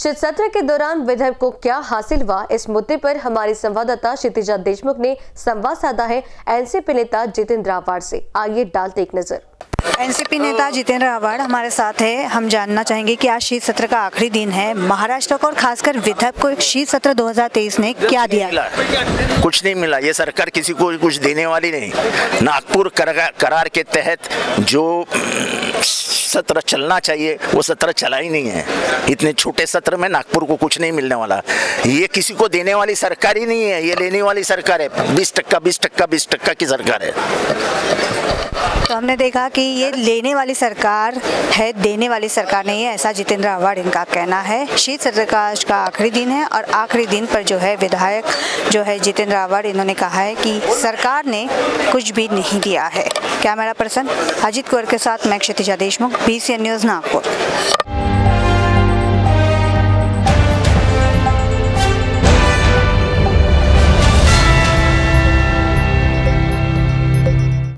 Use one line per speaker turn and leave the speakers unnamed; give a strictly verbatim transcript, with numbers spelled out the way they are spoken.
शीत सत्र के दौरान विधायक को क्या हासिल हुआ, इस मुद्दे पर हमारी संवाददाता क्षितिजा देशमुख ने संवाद साधा है एनसीपी नेता जितेंद्र आव्हाड से। आइए डालते एक नजर।
एनसीपी नेता जितेंद्र आव्हाड हमारे साथ है। हम जानना चाहेंगे कि आज शीत सत्र का आखिरी दिन है। महाराष्ट्र को और खासकर विदर्भ को शीत सत्र दो हज़ार तेईस ने क्या दिया?
कुछ नहीं मिला। ये सरकार किसी को कुछ देने वाली नहीं। नागपुर करार के तहत जो सत्र चलना चाहिए वो सत्र चला ही नहीं है। इतने छोटे सत्र में नागपुर को कुछ नहीं मिलने वाला। ये किसी को देने वाली सरकार ही नहीं है, ये लेने वाली सरकार है। बीस टक्का बीस टक्का बीस टक्का की सरकार है।
तो हमने देखा कि ये लेने वाली सरकार है, देने वाली सरकार नहीं है, ऐसा जितेंद्र आव्हाड इनका कहना है। शीत सत्र का आज का आखिरी दिन है और आखिरी दिन पर जो है विधायक जो है जितेंद्र आव्हाड इन्होंने कहा है कि सरकार ने कुछ भी नहीं दिया है। कैमरा पर्सन अजित कुंवर के साथ मैं क्षितिजा देशमुख, बीसीएन न्यूज़ नागपुर।